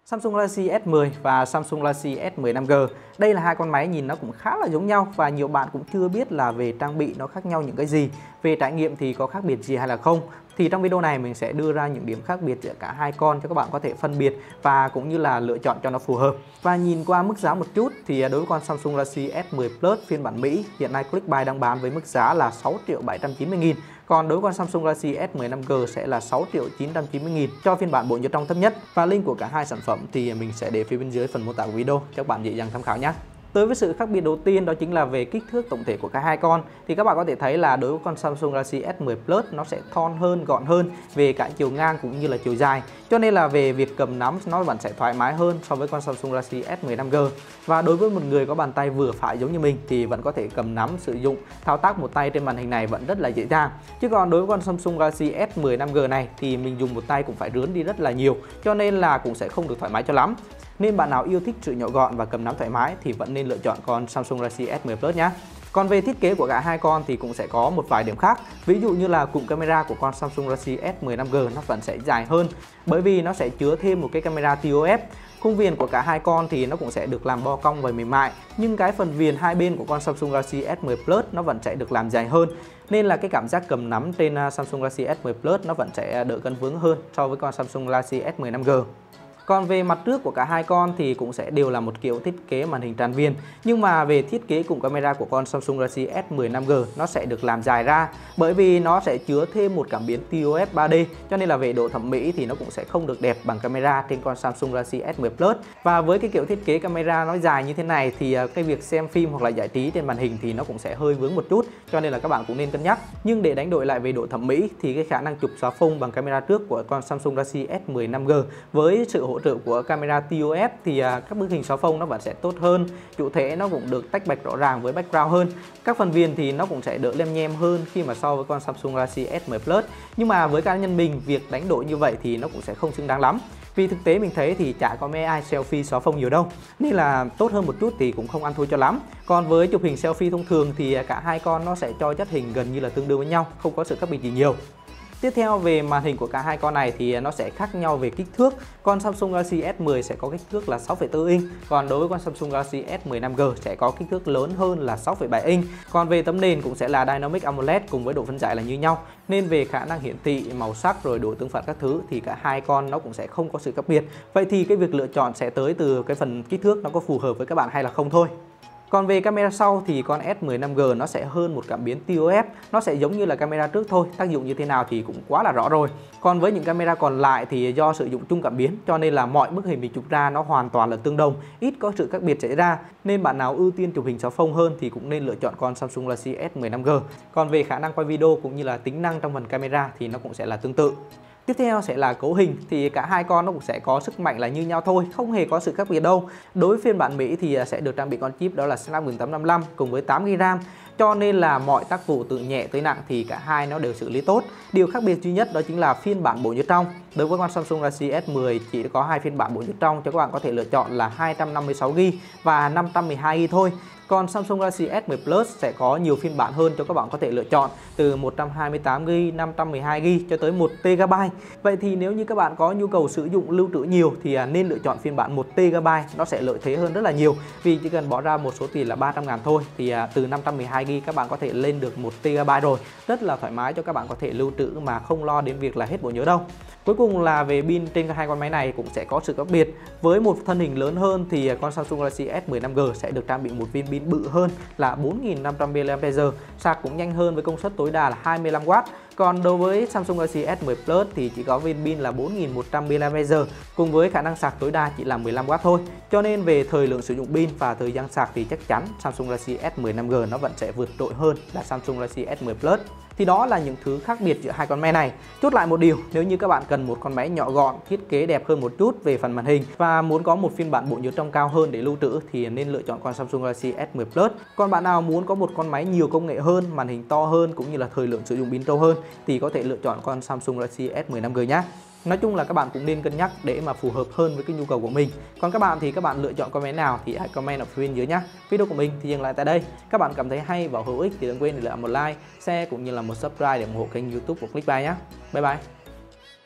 Samsung Galaxy S10 và Samsung Galaxy S10 5G. Đây là hai con máy nhìn nó cũng khá là giống nhau và nhiều bạn cũng chưa biết là về trang bị nó khác nhau những cái gì, về trải nghiệm thì có khác biệt gì hay là không. Thì trong video này mình sẽ đưa ra những điểm khác biệt giữa cả hai con cho các bạn có thể phân biệt và cũng như là lựa chọn cho nó phù hợp. Và nhìn qua mức giá một chút thì đối với con Samsung Galaxy S10 Plus phiên bản Mỹ, hiện nay Clickbuy đang bán với mức giá là 6.790.000. Còn đối với con Samsung Galaxy S10 5G sẽ là 6.990.000 cho phiên bản bộ nhớ trong thấp nhất. Và link của cả hai sản phẩm thì mình sẽ để phía bên dưới phần mô tả của video cho các bạn dễ dàng tham khảo nhé. Tới với sự khác biệt đầu tiên đó chính là về kích thước tổng thể của cả hai con. Thì các bạn có thể thấy là đối với con Samsung Galaxy S10 Plus nó sẽ thon hơn, gọn hơn về cả chiều ngang cũng như là chiều dài. Cho nên là về việc cầm nắm nó vẫn sẽ thoải mái hơn so với con Samsung Galaxy S10 5G. Và đối với một người có bàn tay vừa phải giống như mình thì vẫn có thể cầm nắm sử dụng thao tác một tay trên màn hình này vẫn rất là dễ dàng. Chứ còn đối với con Samsung Galaxy S10 5G này thì mình dùng một tay cũng phải rướn đi rất là nhiều, cho nên là cũng sẽ không được thoải mái cho lắm. Nên bạn nào yêu thích sự nhỏ gọn và cầm nắm thoải mái thì vẫn nên lựa chọn con Samsung Galaxy S10 Plus nhé. Còn về thiết kế của cả hai con thì cũng sẽ có một vài điểm khác. Ví dụ như là cụm camera của con Samsung Galaxy S10 5G nó vẫn sẽ dài hơn, bởi vì nó sẽ chứa thêm một cái camera TOF. Khung viền của cả hai con thì nó cũng sẽ được làm bo cong và mềm mại, nhưng cái phần viền hai bên của con Samsung Galaxy S10 Plus nó vẫn sẽ được làm dài hơn, nên là cái cảm giác cầm nắm trên Samsung Galaxy S10 Plus nó vẫn sẽ đỡ cân vướng hơn so với con Samsung Galaxy S10 5G. Còn về mặt trước của cả hai con thì cũng sẽ đều là một kiểu thiết kế màn hình tràn viền. Nhưng mà về thiết kế cùng camera của con Samsung Galaxy S10 5G nó sẽ được làm dài ra, bởi vì nó sẽ chứa thêm một cảm biến TOF 3D, cho nên là về độ thẩm mỹ thì nó cũng sẽ không được đẹp bằng camera trên con Samsung Galaxy S10 Plus. Và với cái kiểu thiết kế camera nó dài như thế này thì cái việc xem phim hoặc là giải trí trên màn hình thì nó cũng sẽ hơi vướng một chút, cho nên là các bạn cũng nên cân nhắc. Nhưng để đánh đổi lại về độ thẩm mỹ thì cái khả năng chụp xóa phông bằng camera trước của con Samsung Galaxy S10 5G với sự hỗ trợ của camera TOF thì các bức hình xóa phông nó vẫn sẽ tốt hơn, chủ thể nó cũng được tách bạch rõ ràng với background hơn. Các phần viền thì nó cũng sẽ đỡ lem nhem hơn khi mà so với con Samsung Galaxy S10 Plus. Nhưng mà với cá nhân mình, việc đánh đổi như vậy thì nó cũng sẽ không xứng đáng lắm. Vì thực tế mình thấy thì chả có mấy ai selfie xóa phông nhiều đâu, nên là tốt hơn một chút thì cũng không ăn thua cho lắm. Còn với chụp hình selfie thông thường thì cả hai con nó sẽ cho chất hình gần như là tương đương với nhau, không có sự khác biệt gì nhiều. Tiếp theo về màn hình của cả hai con này thì nó sẽ khác nhau về kích thước. Con Samsung Galaxy S10 sẽ có kích thước là 6,4 inch, còn đối với con Samsung Galaxy S10 5G sẽ có kích thước lớn hơn là 6,7 inch. Còn về tấm nền cũng sẽ là Dynamic AMOLED cùng với độ phân giải là như nhau. Nên về khả năng hiển thị, màu sắc rồi độ tương phản các thứ thì cả hai con nó cũng sẽ không có sự khác biệt. Vậy thì cái việc lựa chọn sẽ tới từ cái phần kích thước nó có phù hợp với các bạn hay là không thôi. Còn về camera sau thì con S10 5G nó sẽ hơn một cảm biến TOF, nó sẽ giống như là camera trước thôi, tác dụng như thế nào thì cũng quá là rõ rồi. Còn với những camera còn lại thì do sử dụng chung cảm biến cho nên là mọi bức hình mình chụp ra nó hoàn toàn là tương đồng, ít có sự khác biệt xảy ra. Nên bạn nào ưu tiên chụp hình xóa phông hơn thì cũng nên lựa chọn con Samsung Galaxy S10 5G. Còn về khả năng quay video cũng như là tính năng trong phần camera thì nó cũng sẽ là tương tự. Tiếp theo sẽ là cấu hình, thì cả hai con nó cũng sẽ có sức mạnh là như nhau thôi, không hề có sự khác biệt đâu. Đối với phiên bản Mỹ thì sẽ được trang bị con chip đó là Snapdragon 855 cùng với 8GB RAM. Cho nên là mọi tác vụ từ nhẹ tới nặng thì cả hai nó đều xử lý tốt. Điều khác biệt duy nhất đó chính là phiên bản bộ nhớ trong. Đối với con Samsung Galaxy S10 chỉ có hai phiên bản bộ nhớ trong cho các bạn có thể lựa chọn là 256GB và 512GB thôi. Còn Samsung Galaxy S10 Plus sẽ có nhiều phiên bản hơn cho các bạn có thể lựa chọn, từ 128GB, 512GB cho tới 1TB. Vậy thì nếu như các bạn có nhu cầu sử dụng lưu trữ nhiều thì nên lựa chọn phiên bản 1TB, nó sẽ lợi thế hơn rất là nhiều. Vì chỉ cần bỏ ra một số tiền là 300.000 thôi thì từ 512GB các bạn có thể lên được 1TB rồi. Rất là thoải mái cho các bạn có thể lưu trữ mà không lo đến việc là hết bộ nhớ đâu. Cuối cùng là về pin trên hai con máy này cũng sẽ có sự khác biệt. Với một thân hình lớn hơn thì con Samsung Galaxy S10 5G sẽ được trang bị một viên pin bự hơn là 4.500mAh, sạc cũng nhanh hơn với công suất tối đa là 25W. Còn đối với Samsung Galaxy S10 Plus thì chỉ có viên pin là 4.100mAh cùng với khả năng sạc tối đa chỉ là 15W thôi. Cho nên về thời lượng sử dụng pin và thời gian sạc thì chắc chắn Samsung Galaxy S10 5G nó vẫn sẽ vượt trội hơn là Samsung Galaxy S10 Plus. Thì đó là những thứ khác biệt giữa hai con máy này. Chốt lại một điều, nếu như các bạn cần một con máy nhỏ gọn, thiết kế đẹp hơn một chút về phần màn hình và muốn có một phiên bản bộ nhớ trong cao hơn để lưu trữ thì nên lựa chọn con Samsung Galaxy S10 Plus. Còn bạn nào muốn có một con máy nhiều công nghệ hơn, màn hình to hơn cũng như là thời lượng sử dụng pin lâu hơn thì có thể lựa chọn con Samsung Galaxy S10 5G nhé. Nói chung là các bạn cũng nên cân nhắc để mà phù hợp hơn với cái nhu cầu của mình. Còn các bạn thì các bạn lựa chọn con máy nào thì hãy comment ở phía bên dưới nhé. Video của mình thì dừng lại tại đây. Các bạn cảm thấy hay và hữu ích thì đừng quên để lại một like, share cũng như là một subscribe để ủng hộ kênh YouTube của Clickbuy nhé. Bye bye.